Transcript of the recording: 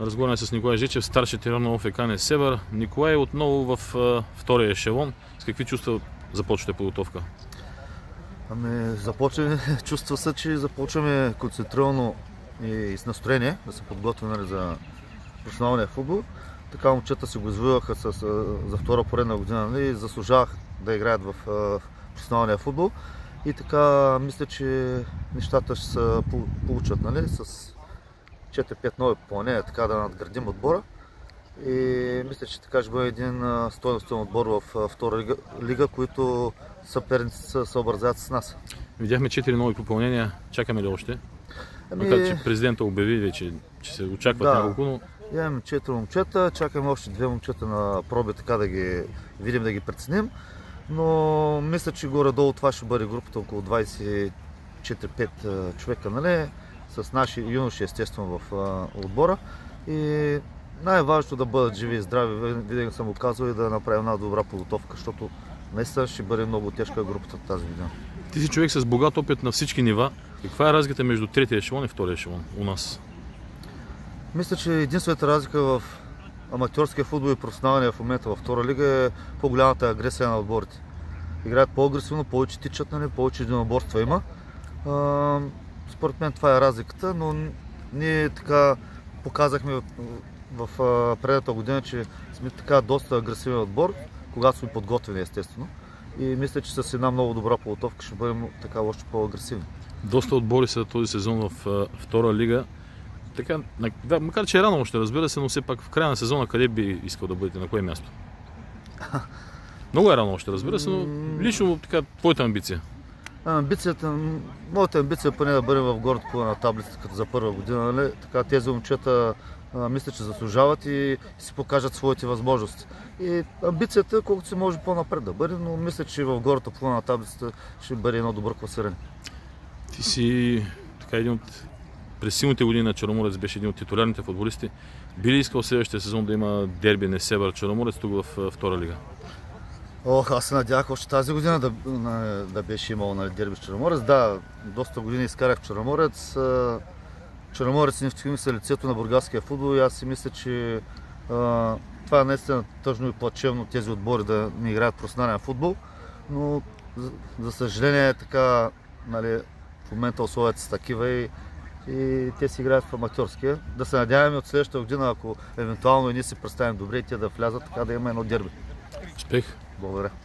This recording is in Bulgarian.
Разговаряме с Николай Жечев, старши треньор на ОФК Несебър. Николай, отново в втория ешелон. С какви чувства започвате подготовка? Чувства са, че започваме концентрирано и с настроение да се подготвим за професионалния футбол. Така момчета се го извоюваха за втора поредна година и заслужаваха да играят в професионалния футбол. И така мисля, че нещата ще се получат, с 4-5 нови попълнения, така да надградим отбора. И мисля, че така ще бъде един стойностен отбор в втора лига, които съперници се съобразяват с нас. Видяхме 4 нови попълнения. Чакаме ли още? Макар че президента обяви вече, че се очакват няколко, но... Имаме 4 момчета, чакаме още 2 момчета на проби, така да ги видим, да ги преценим. Но мисля, че горе-долу това ще бъде групата около 24-5 човека, с наши юноши естествено в отбора. И най-важното да бъдат живи и здрави, винаги съм го казвал, и да направим една добра подготовка, защото наистина ще бъде много тежка групата тази година. Ти си човек с богат опит на всички нива. Каква е разликата между третия ешелон и втория ешелон у нас? Мисля, че единствената разлика в аматьорския футбол и професионалния в момента във втора лига е по-голямата агресия на отборите. Играят по-агресивно, повече тичат, повече единоборства има. Според мен това е разликата, но ние така показахме в предната година, че сме така доста агресивен отбор, когато сме подготвени естествено. И мисля, че с една много добра подготовка ще бъдем така още по-агресивни. Доста отбори са този сезон в втора лига. Така, макар че е рано още, разбира се, но все пак в края на сезона къде би искал да бъдете, на кое място? Много е рано още, разбира се, но лично така, твоята амбиция? Моята амбиция е поне да бъдем в горната половина на таблицата като за първа година. Така, тези момчета мисля, че заслужават и си покажат своите възможности. И амбицията колкото се може по-напред да бъде, но мисля, че в горната половина на таблицата ще бъде едно добро класиране. Ти си така един от през силните години на Черноморец, беше един от титулярните футболисти. Би ли искал следващия сезон да има дерби Несебър Черноморец тук в втора лига? Аз се надявах още тази година да беше имал дерби с Черноморец. Да, доста години изкарах в Черноморец. Черноморец Нефтохимик са лицето на бургаския футбол и аз си мисля, че това е наистина тъжно и плачевно тези отбори да не играят професионален футбол. Но за съжаление така, в момента условията са такива и те си играят в аматьорския. Да се надяваме от следващата година, ако евентуално и ние си представим добре, и те да влязат, така да има едно дерби. Успех! Благодаря.